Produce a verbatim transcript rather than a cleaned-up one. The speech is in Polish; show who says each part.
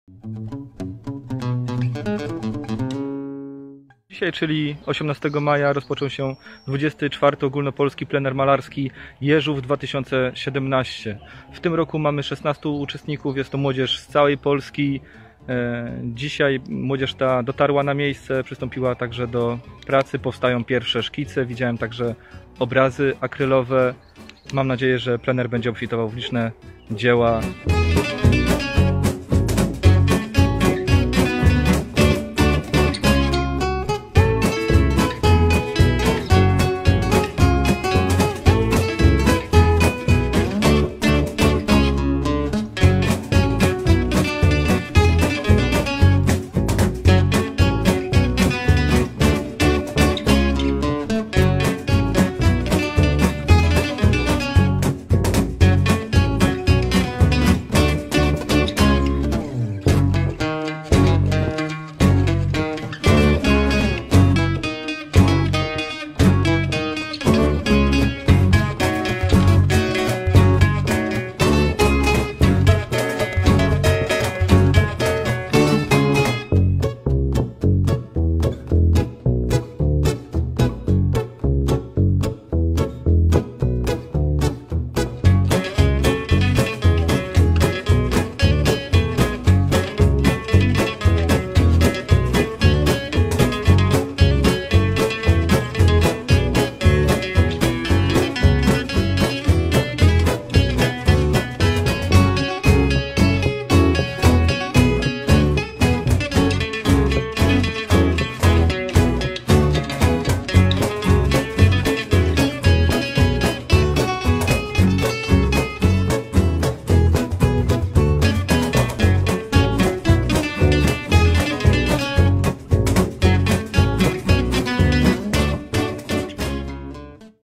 Speaker 1: Dzisiaj, czyli osiemnastego maja, rozpoczął się dwudziesty czwarty Ogólnopolski Plener Malarski Jeżów dwa tysiące siedemnaście. W tym roku mamy szesnastu uczestników, jest to młodzież z całej Polski. Dzisiaj młodzież ta dotarła na miejsce, przystąpiła także do pracy, powstają pierwsze szkice, widziałem także obrazy akrylowe. Mam nadzieję, że plener będzie obfitował w liczne dzieła.